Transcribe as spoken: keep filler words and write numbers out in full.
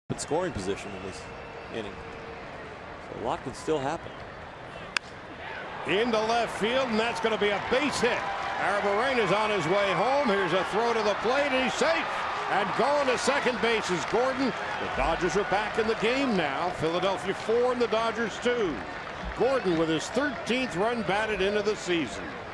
scoring position in this inning. So a lot can still happen. Into left field, and that's going to be a base hit. Arruebarrena's on his way home. Here's a throw to the plate, and he's safe. And going to second base is Gordon. The Dodgers are back in the game now. Philadelphia four and the Dodgers two. Gordon with his thirteenth run batted into the season.